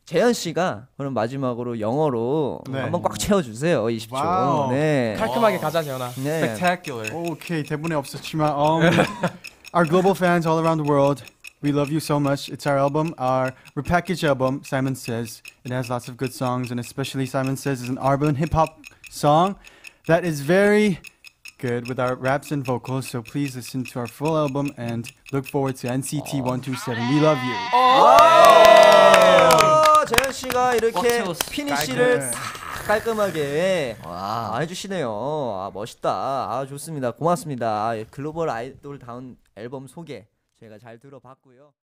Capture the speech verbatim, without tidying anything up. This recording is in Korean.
재현 씨가 그럼 마지막으로 영어로 네. 한번 꽉 채워주세요. 이십 초. 와우. 네. 깔끔하게 가자 재현아. 네. Spectacular. Okay, 대본에 없었지만 um, our global fans all around the world, we love you so much. It's our album, our repackaged album, Simon Says. It has lots of good songs, and especially Simon Says is an urban hip-hop song that is very good with our raps and vocals. So please listen to our full album and look forward to N C T one two seven. We love you. 아, 재현 씨가 꽉 이렇게 채웠어. 피니쉬를 깔끔. 싹 깔끔하게 아, 해주시네요. 아, 멋있다. 아, 좋습니다. 고맙습니다. 아, 글로벌 아이돌 다운 앨범 소개 저희가 잘 들어봤고요.